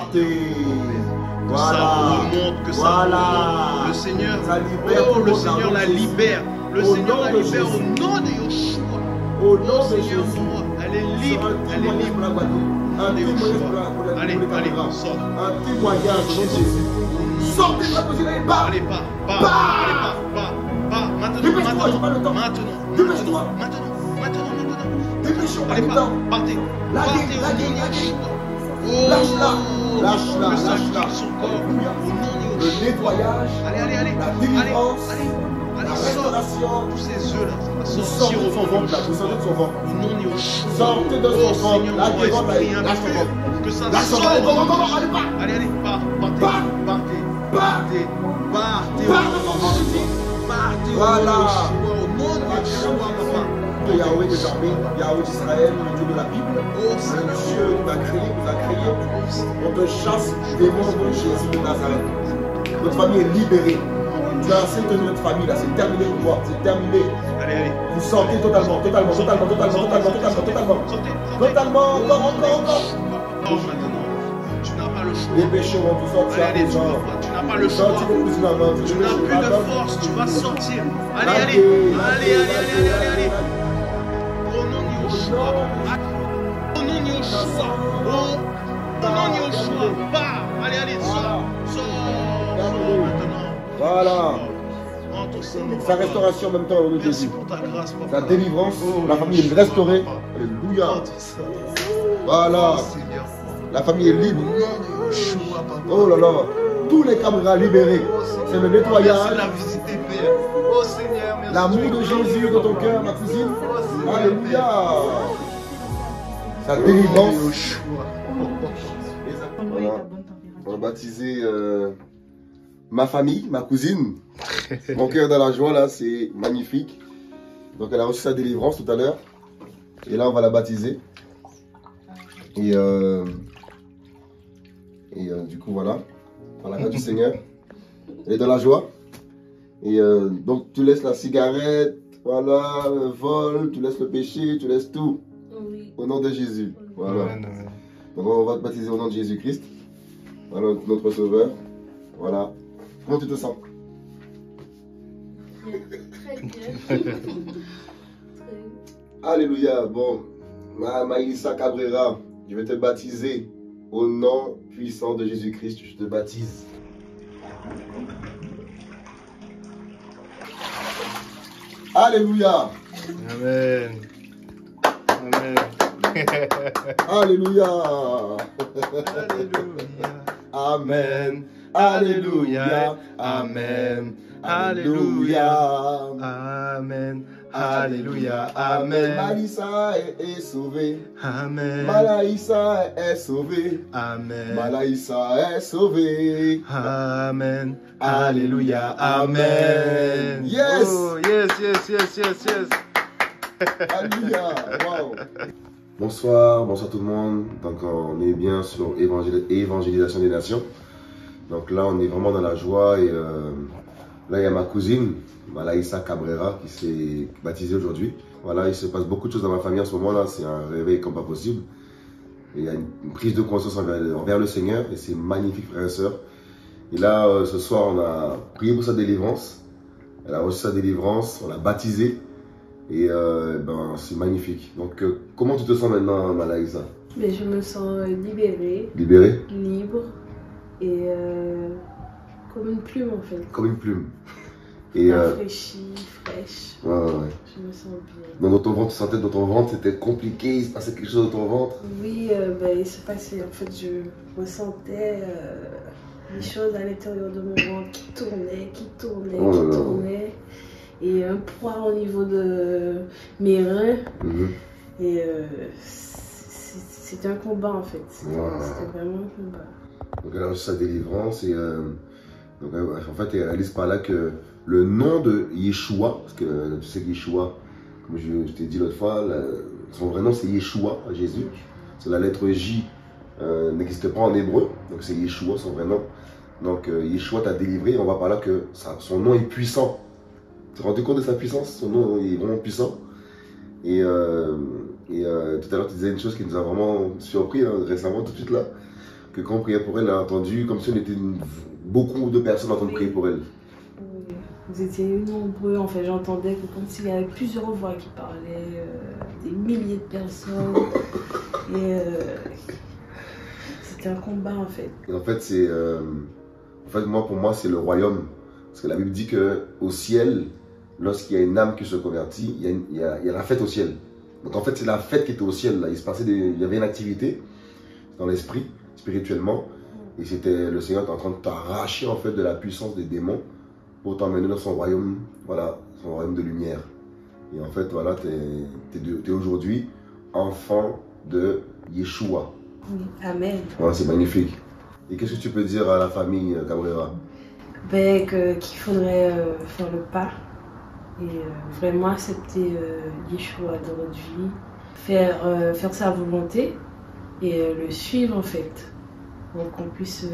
partez. Que ça remonte, que ça remonte. Le Seigneur, le Seigneur la libère. Le Seigneur la libère au nom de Yeshua. Au nom de Seigneur, Jésus. elle est libre, elle est libre. Un témoignage Allez, sort. Un témoignage au nom de Jésus. Sortez de la position, allez, pas. Allez, pas. Maintenant. Dépêchons, pas Allez, du temps. partez. Lâche-la. Le nettoyage, Allez. la délivrance, la Allez, restauration. tous ces œufs là, ça va Sortez sortir de au son ventre là, vous sortez de son ventre. Au nom de Yeshua. Sortez de son ventre. Seigneur, La mon délivrance, esprit, lâche son ventre. que ça Lâche son sorte. ventre. Allez, pas. Allez, partez de son ventre ici. Voilà. Au nom de Yeshua, papa. De Yahweh des armées, Yahweh d'Israël, le Dieu de la Bible, Oh, le Seigneur. Dieu qui t'a créé, vous a créé. On te chasse des démons de Jésus de Nazareth. Notre famille est libérée. Tu as assez tenu notre famille là, c'est terminé pour toi, c'est terminé. Allez. Vous sortez totalement. Sortez. Totalement, encore. Non, maintenant. Tu n'as pas le choix. Dépêchons, tout sortir. Allez, tu n'as pas le choix. Sortez vos cousines avant. Tu n'as plus de force, tu vas sortir. Allez. Au nom de Yeshua. Au nom de Yeshua. Au nom de Yeshua. Bah. Allez, sors maintenant. Voilà. Sa restauration en même temps au nom de Merci Jésus. pour ta grâce, papa. Sa délivrance, la famille est restaurée. Alléluia. Voilà. La famille est libre. Oh là là. Tous les caméras libérés. C'est le nettoyage. L'amour de Jésus dans ton cœur, ma cousine. Alléluia. Sa délivrance. Voilà. On va baptiser ma famille, ma cousine. Mon cœur dans la joie là, c'est magnifique. Donc elle a reçu sa délivrance tout à l'heure. Et là on va la baptiser. Et du coup voilà. Par la grâce du Seigneur. Elle est dans la joie. Et donc tu laisses la cigarette, voilà, le vol, tu laisses le péché, tu laisses tout. Oui. Au nom de Jésus. Voilà. Donc on va te baptiser au nom de Jésus-Christ. Voilà notre sauveur. Voilà. Comment tu te sens? Très bien. Alléluia. Bon, Maïssa Cabrera, je vais te baptiser au nom puissant de Jésus-Christ. Je te baptise. Alléluia. Amen. Alléluia. Amen. Alléluia. Amen. Alléluia. Amen. Alléluia. Amen. Maïssa est sauvée. Amen. Maïssa est sauvée. Amen. Maïssa est sauvée. Amen. Alléluia. Amen. Yes. Oh, yes. Alléluia. Wow. Bonsoir tout le monde. Donc on est bien sur évangélisation des nations. Donc là on est vraiment dans la joie et là il y a ma cousine, Maïssa Cabrera, qui s'est baptisée aujourd'hui. Voilà, il se passe beaucoup de choses dans ma famille en ce moment là, c'est un réveil comme pas possible. Et il y a une prise de conscience envers le Seigneur et c'est magnifique frères et sœurs. Et là ce soir on a prié pour sa délivrance. Elle a reçu sa délivrance, on l'a baptisée. Et ben, c'est magnifique. Donc, comment tu te sens maintenant, Maïssa? Mais je me sens libérée. Libérée? Libre. Et comme une plume en fait. Comme une plume. Et rafraîchie, fraîche. Ouais. Je me sens bien. Dans ton ventre, tu sentais dans ton ventre, c'était compliqué, il se passait quelque chose dans ton ventre? Oui, ben, il se passait, en fait, je ressentais des choses à l'intérieur de mon ventre qui tournaient. Et un poids au niveau de mes reins. Et c'était un combat en fait. C'était vraiment un combat. Donc elle a reçu sa délivrance et donc, en fait elle réalise par là que le nom de Yeshua, parce que tu sais que Yeshua, comme je t'ai dit l'autre fois, son vrai nom c'est Yeshua, Jésus. C'est la lettre J, n'existe pas en hébreu, donc c'est Yeshua son vrai nom. Donc Yeshua t'a délivré et on voit par là que son nom est puissant. Tu te rends compte de sa puissance? Son nom est vraiment puissant. Et tout à l'heure, tu disais une chose qui nous a vraiment surpris récemment, tout de suite là. que quand on priait pour elle, elle a entendu comme si on était beaucoup de personnes en train de prier pour elle. Oui, vous étiez nombreux, en fait, j'entendais que comme s'il y avait plusieurs voix qui parlaient, des milliers de personnes. Et c'était un combat, en fait. Et en fait, moi, pour moi, c'est le royaume. Parce que la Bible dit qu'au ciel, lorsqu'il y a une âme qui se convertit, il y a la fête au ciel. Donc en fait, c'est la fête qui était au ciel. Là. Il y avait une activité dans l'esprit, spirituellement. Et c'était le Seigneur en train de t'arracher en fait de la puissance des démons pour t'emmener dans son royaume, voilà, son royaume de lumière. Et en fait, voilà, t'es aujourd'hui enfant de Yeshua. Oui, amen. Voilà, c'est magnifique. Et qu'est-ce que tu peux dire à la famille Cabrera? Ben, qu'il faudrait faire le pas et vraiment accepter Yeshua dans notre vie, faire sa volonté et le suivre en fait, pour qu'on puisse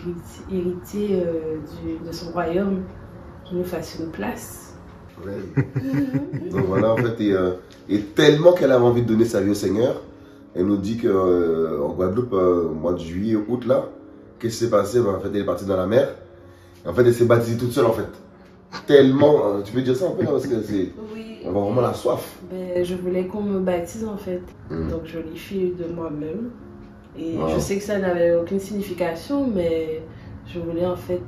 hériter de son royaume, qu'il nous fasse une place. Ouais. Donc voilà, en fait, et tellement qu'elle avait envie de donner sa vie au Seigneur, elle nous dit qu'en Guadeloupe, au mois de juillet, août là, qu'est-ce qui s'est passé? En fait, elle est partie dans la mer. En fait, elle s'est baptisée toute seule en fait. Tellement, tu peux dire ça un peu là, parce que c'est, Oui. on a vraiment la soif. Ben, je voulais qu'on me baptise en fait, donc je l'ai fait de moi-même. Et Wow. je sais que ça n'avait aucune signification, mais je voulais en fait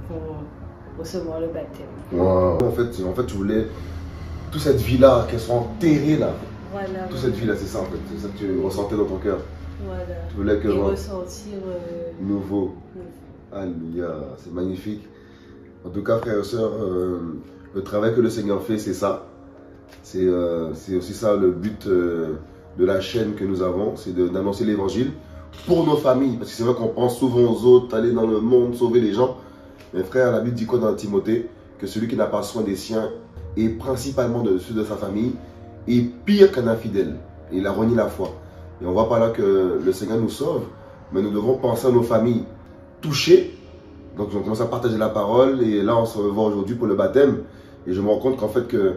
qu'on recevoir le baptême. Wow. En fait, tu voulais toute cette vie-là, qu'elle soit enterrée là. Voilà. Toute cette vie-là, c'est ça en fait. C'est ça que tu ressentais dans ton cœur. Voilà. Tu voulais que Et ressentir nouveau. Alléluia, c'est magnifique. En tout cas, frères et sœurs, le travail que le Seigneur fait, c'est ça. C'est aussi ça le but de la chaîne que nous avons, c'est d'annoncer l'évangile pour nos familles. Parce que c'est vrai qu'on pense souvent aux autres, aller dans le monde, sauver les gens. Mais frère, la Bible dit quoi dans Timothée? Que celui qui n'a pas soin des siens, et principalement de ceux de sa famille, est pire qu'un infidèle. Et il a renié la foi. Et on voit par là que le Seigneur nous sauve, mais nous devons penser à nos familles touchées. Donc on commence à partager la parole, et là on se revoit aujourd'hui pour le baptême. Et je me rends compte qu'en fait que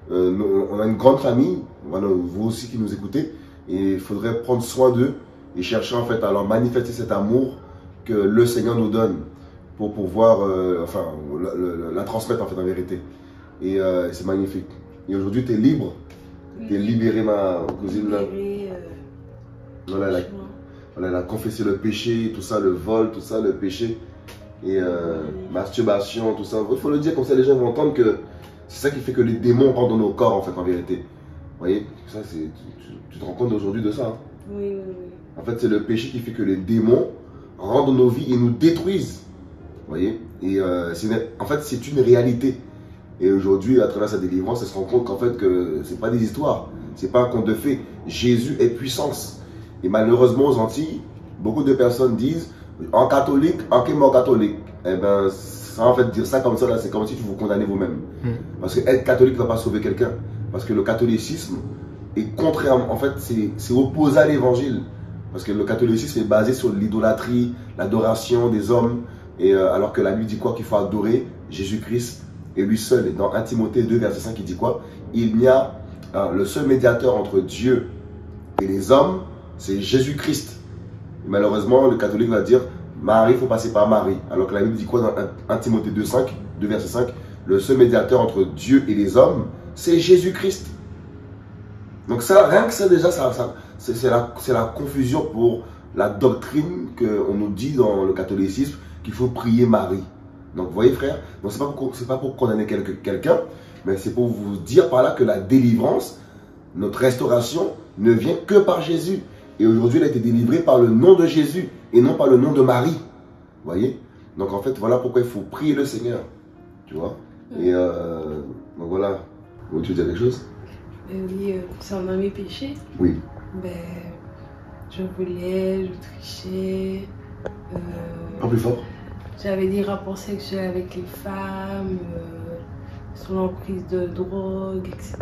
on a une grande famille, voilà, vous aussi qui nous écoutez, et il faudrait prendre soin d'eux et chercher en fait à leur manifester cet amour que le Seigneur nous donne pour pouvoir la transmettre en fait en vérité. Et c'est magnifique. Et aujourd'hui tu es libre, tu es libéré, ma cousine là. Voilà, elle a confessé le péché, tout ça, le vol, tout ça, le péché. Et masturbation, tout ça. Il faut le dire comme ça, les gens vont entendre que c'est ça qui fait que les démons rentrent dans nos corps en fait, en vérité. Vous voyez, ça, tu te rends compte aujourd'hui de ça, hein? Oui, oui, oui. En fait, c'est le péché qui fait que les démons rentrent dans nos vies et nous détruisent. Vous voyez. Et en fait, c'est une réalité. Et aujourd'hui, à travers sa délivrance, elle se rend compte qu'en fait, que c'est pas des histoires. C'est pas un conte de fées. Jésus est puissance. Et malheureusement, aux Antilles, beaucoup de personnes disent en catholique, en qu'est-mort catholique. Eh bien, ça, en fait, dire ça comme ça, là, c'est comme si tu vous condamnez vous-même. Parce que être catholique ne va pas sauver quelqu'un. Parce que le catholicisme est contraire, en fait, c'est opposé à l'évangile. Parce que le catholicisme est basé sur l'idolâtrie, l'adoration des hommes. Et alors que la Bible dit quoi? Qu'il faut adorer Jésus-Christ et lui seul. Et dans 1 Timothée 2, verset 5, il dit quoi? Il n'y a le seul médiateur entre Dieu et les hommes, c'est Jésus-Christ. Malheureusement, le catholique va dire Marie, il faut passer par Marie. Alors que la Bible dit quoi dans 1 Timothée 2, verset 5? Le seul médiateur entre Dieu et les hommes, c'est Jésus-Christ. Donc ça, rien que ça déjà, c'est la confusion pour la doctrine qu'on nous dit dans le catholicisme qu'il faut prier Marie. Donc vous voyez frère, c'est pas pour condamner quelqu'un, mais c'est pour vous dire par là que la délivrance, notre restauration ne vient que par Jésus. Et aujourd'hui, elle a été délivrée par le nom de Jésus et non par le nom de Marie. Vous voyez? Donc en fait, voilà pourquoi il faut prier le Seigneur. Tu vois? Et donc voilà. Tu veux dire quelque chose? Oui, concernant mes péchés, oui. Ben, je trichais. Un plus fort. J'avais des rapports sexuels avec les femmes, sous l'emprise de drogue, etc.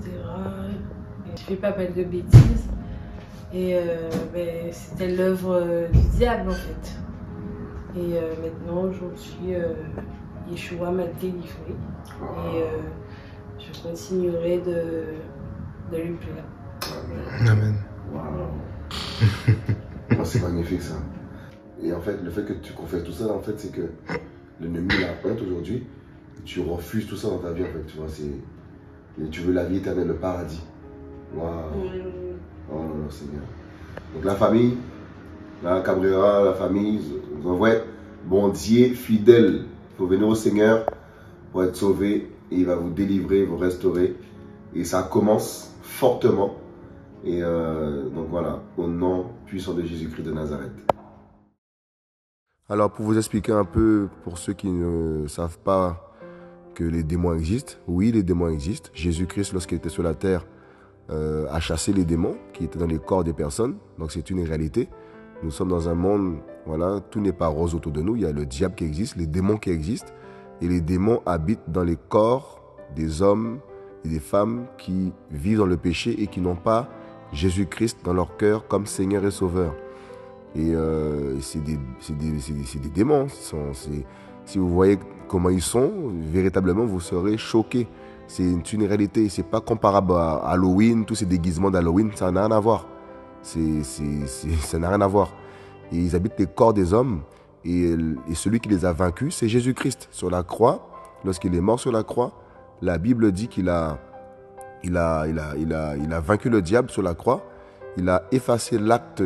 Je fais pas mal de bêtises. Et ben, c'était l'œuvre du diable en fait. Et maintenant, aujourd'hui, Yeshua m'a délivré. Et je continuerai de lui plaire. Amen. Wow. C'est magnifique ça. Et en fait, le fait que tu confesses tout ça, en fait, c'est que l'ennemi a honte aujourd'hui. Tu refuses tout ça dans ta vie, en fait. Tu vois, tu veux la vie éternelle, le paradis. Waouh. Oh non, non, Seigneur. Donc la famille, la Cabrera, la famille, en vrai, bon Dieu fidèle. Il faut venir au Seigneur pour être sauvé. Et il va vous délivrer, vous restaurer. Et ça commence fortement. Et donc voilà, au nom puissant de Jésus-Christ de Nazareth. Alors pour vous expliquer un peu, pour ceux qui ne savent pas que les démons existent, oui, les démons existent. Jésus-Christ, lorsqu'il était sur la terre, a chassé les démons qui étaient dans les corps des personnes. Donc c'est une réalité. Nous sommes dans un monde, voilà, tout n'est pas rose autour de nous. Il y a le diable qui existe, les démons qui existent. Et les démons habitent dans les corps des hommes et des femmes qui vivent dans le péché et qui n'ont pas Jésus-Christ dans leur cœur comme Seigneur et Sauveur. Et c'est des démons. Si vous voyez comment ils sont, véritablement, vous serez choqués. C'est une réalité. C'est pas comparable à Halloween, tous ces déguisements d'Halloween, ça n'a rien à voir. Ça n'a rien à voir. Et ils habitent les corps des hommes. Et celui qui les a vaincus, c'est Jésus-Christ. Sur la croix, lorsqu'il est mort sur la croix, la Bible dit qu'il a vaincu le diable sur la croix. Il a effacé l'acte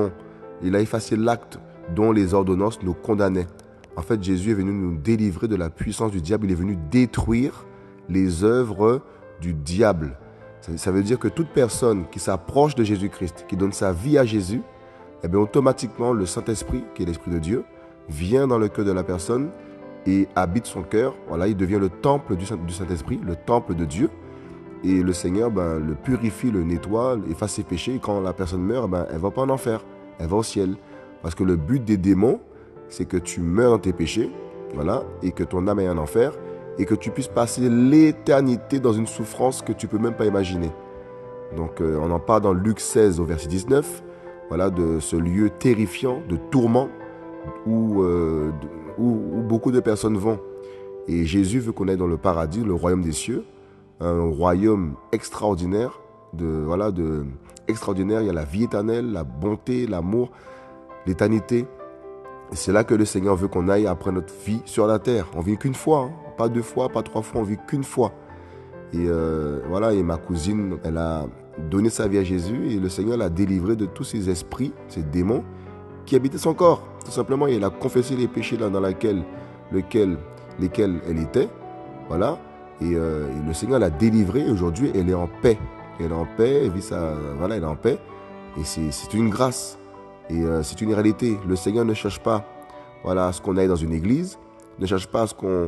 dont les ordonnances nous condamnaient. En fait, Jésus est venu nous délivrer de la puissance du diable. Il est venu détruire les œuvres du diable. Ça veut dire que toute personne qui s'approche de Jésus-Christ, qui donne sa vie à Jésus, eh bien, automatiquement, le Saint-Esprit, qui est l'Esprit de Dieu, vient dans le cœur de la personne et habite son cœur. Voilà, il devient le temple du Saint-Esprit, le temple de Dieu. Et le Seigneur le purifie, le nettoie, efface ses péchés. Et quand la personne meurt, elle ne va pas en enfer, elle va au ciel. Parce que le but des démons, c'est que tu meurs dans tes péchés, voilà, et que ton âme aille en enfer, et que tu puisses passer l'éternité dans une souffrance que tu ne peux même pas imaginer. Donc on en parle dans Luc 16 au verset 19, voilà, de ce lieu terrifiant, de tourment, où beaucoup de personnes vont. Et Jésus veut qu'on aille dans le paradis, le royaume des cieux, un royaume extraordinaire, extraordinaire. Il y a la vie éternelle, la bonté, l'amour, l'éternité. Et c'est là que le Seigneur veut qu'on aille après notre vie sur la terre. On vit qu'une fois, hein. Pas 2 fois, pas 3 fois, on vit qu'une fois. Et voilà, et ma cousine, elle a donné sa vie à Jésus et le Seigneur l'a délivrée de tous ces esprits, ces démons qui habitaient son corps. Tout simplement, il a confessé les péchés dans lesquels elle était. Voilà. Et le Seigneur l'a délivrée et aujourd'hui, elle est en paix. Elle est en paix, elle vit elle est en paix. Et c'est une grâce. Et c'est une réalité. Le Seigneur ne cherche pas à ce qu'on aille dans une église, ne cherche pas à ce qu'on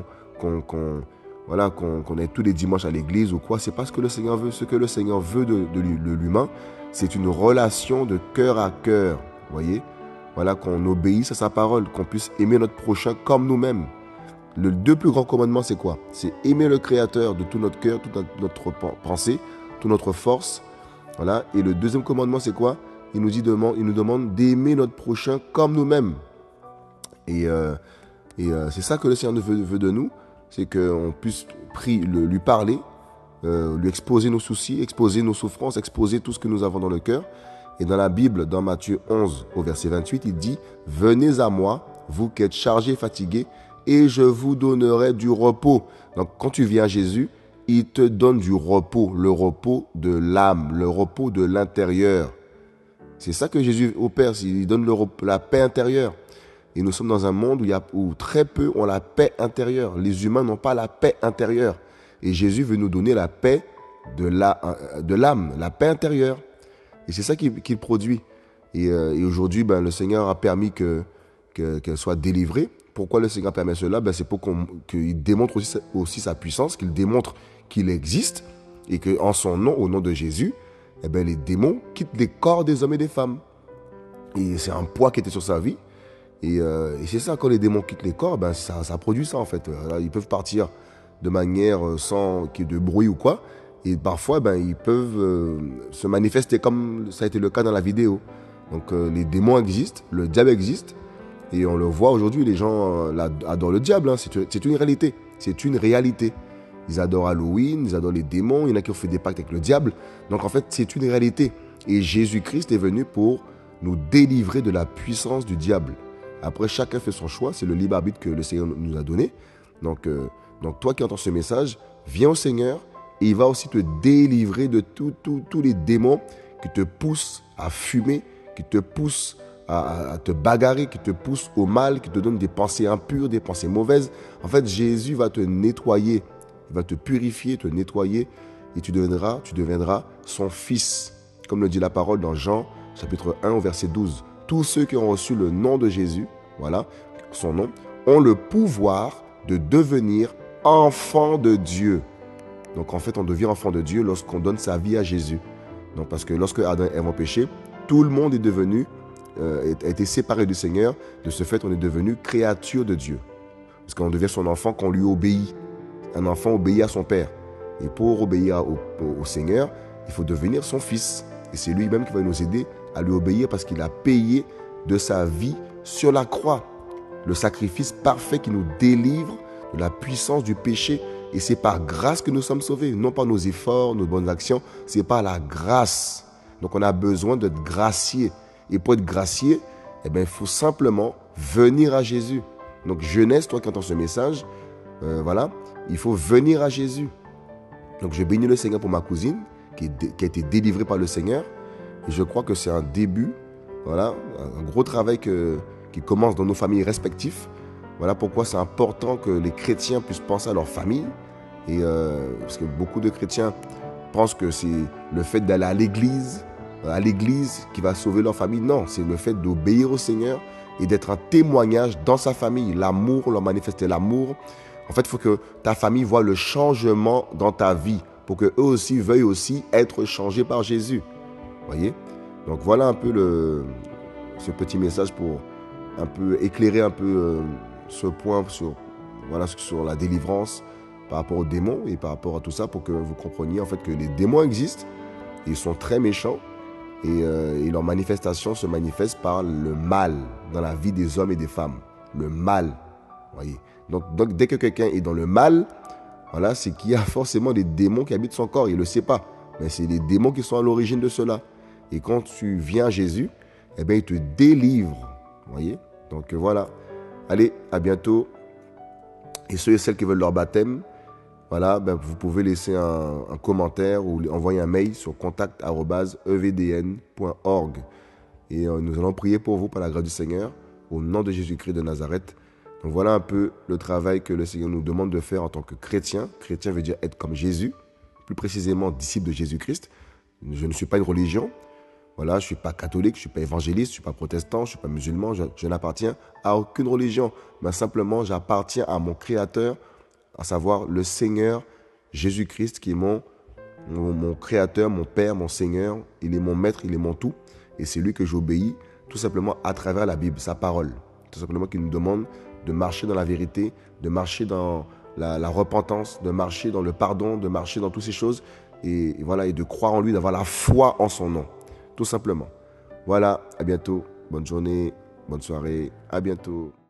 aille tous les dimanches à l'église ou quoi. C'est pas ce que le Seigneur veut. Ce que le Seigneur veut de l'humain, c'est une relation de cœur à cœur. Vous voyez, voilà, qu'on obéisse à sa parole, qu'on puisse aimer notre prochain comme nous-mêmes. Le 2 plus grands commandements, c'est quoi? C'est aimer le Créateur de tout notre cœur, toute notre pensée, toute notre force. Voilà. Et le 2e commandement, c'est quoi? Il nous demande d'aimer notre prochain comme nous-mêmes. Et c'est ça que le Seigneur veut de nous, c'est qu'on puisse lui parler, lui exposer nos soucis, exposer nos souffrances, exposer tout ce que nous avons dans le cœur. Et dans la Bible, dans Matthieu 11, au verset 28, il dit « Venez à moi, vous qui êtes chargés et fatigués, et je vous donnerai du repos. » Donc quand tu viens à Jésus, il te donne du repos, le repos de l'âme, le repos de l'intérieur. C'est ça que Jésus opère, il donne la paix intérieure. Et nous sommes dans un monde où très peu ont la paix intérieure. Les humains n'ont pas la paix intérieure. Et Jésus veut nous donner la paix de l'âme, la paix intérieure. Et c'est ça qu'il produit. Et aujourd'hui, le Seigneur a permis qu'elle soit délivrée. Pourquoi le Seigneur permet cela? C'est pour qu'il démontre aussi sa puissance, qu'il démontre qu'il existe et qu'en son nom, au nom de Jésus, les démons quittent les corps des hommes et des femmes. Et c'est un poids qui était sur sa vie. Et c'est ça, quand les démons quittent les corps, ça produit ça en fait. Ils peuvent partir de manière sans qu'il y ait de bruit ou quoi. Et parfois, ils peuvent se manifester comme ça a été le cas dans la vidéo. Donc les démons existent, le diable existe. Et on le voit aujourd'hui, les gens adorent le diable. Hein. C'est une réalité. C'est une réalité. Ils adorent Halloween, ils adorent les démons. Il y en a qui ont fait des pactes avec le diable. Donc en fait, c'est une réalité. Et Jésus-Christ est venu pour nous délivrer de la puissance du diable. Après, chacun fait son choix. C'est le libre arbitre que le Seigneur nous a donné. Donc toi qui entends ce message, viens au Seigneur et il va aussi te délivrer de tous les démons qui te poussent à fumer, qui te poussent à te bagarrer, qui te poussent au mal, qui te donnent des pensées impures, des pensées mauvaises. En fait, Jésus va te nettoyer, il va te purifier, te nettoyer et tu deviendras son fils. Comme le dit la parole dans Jean, chapitre 1, au verset 12. Tous ceux qui ont reçu le nom de Jésus, voilà, son nom, ont le pouvoir de devenir enfants de Dieu. Donc en fait, on devient enfant de Dieu lorsqu'on donne sa vie à Jésus. Donc, parce que lorsque Adam et Ève ont péché, tout le monde est devenu, a été séparé du Seigneur. De ce fait, on est devenu créature de Dieu. Parce qu'on devient son enfant quand on lui obéit. Un enfant obéit à son père. Et pour obéir au Seigneur, il faut devenir son fils. Et c'est lui-même qui va nous aider à lui obéir parce qu'il a payé de sa vie sur la croix. Le sacrifice parfait qui nous délivre de la puissance du péché. Et c'est par grâce que nous sommes sauvés, non par nos efforts, nos bonnes actions, c'est par la grâce. Donc on a besoin d'être gracié. Et pour être gracié, eh bien, il faut simplement venir à Jésus. Donc jeunesse, toi qui entends ce message, voilà, il faut venir à Jésus. Donc je bénis le Seigneur pour ma cousine qui a été délivrée par le Seigneur. Et je crois que c'est un début, voilà, un gros travail qui commence dans nos familles respectives. Voilà pourquoi c'est important que les chrétiens puissent penser à leur famille. Et parce que beaucoup de chrétiens pensent que c'est le fait d'aller à l'église qui va sauver leur famille. Non, c'est le fait d'obéir au Seigneur et d'être un témoignage dans sa famille. L'amour, leur manifester l'amour. En fait, il faut que ta famille voit le changement dans ta vie pour qu'eux aussi veuillent aussi être changés par Jésus. Voyez? Donc voilà un peu ce petit message pour un peu éclairer un peu ce point sur la délivrance par rapport aux démons et par rapport à tout ça pour que vous compreniez en fait que les démons existent, ils sont très méchants et leur manifestation se manifeste par le mal dans la vie des hommes et des femmes. Le mal, voyez. Donc dès que quelqu'un est dans le mal, voilà, c'est qu'il y a forcément des démons qui habitent son corps, il ne le sait pas, mais c'est les démons qui sont à l'origine de cela. Et quand tu viens à Jésus, eh bien, il te délivre, voyez. Donc voilà, allez, à bientôt. Et ceux et celles qui veulent leur baptême, voilà, ben, vous pouvez laisser un commentaire ou envoyer un mail sur contact@evdn.org. Et nous allons prier pour vous par la grâce du Seigneur, au nom de Jésus-Christ de Nazareth. Donc voilà un peu le travail que le Seigneur nous demande de faire en tant que chrétien. Chrétien veut dire être comme Jésus, plus précisément disciple de Jésus-Christ. Je ne suis pas une religion. Voilà, je ne suis pas catholique, je ne suis pas évangéliste, je ne suis pas protestant, je ne suis pas musulman, je n'appartiens à aucune religion. Mais simplement, j'appartiens à mon Créateur, à savoir le Seigneur Jésus-Christ, qui est mon Créateur, mon Père, mon Seigneur. Il est mon Maître, il est mon tout. Et c'est lui que j'obéis tout simplement à travers la Bible, sa parole. Tout simplement qu'il nous demande de marcher dans la vérité, de marcher dans la repentance, de marcher dans le pardon, de marcher dans toutes ces choses. Et voilà, et de croire en lui, d'avoir la foi en son nom. Tout simplement. Voilà, à bientôt. Bonne journée, bonne soirée. À bientôt.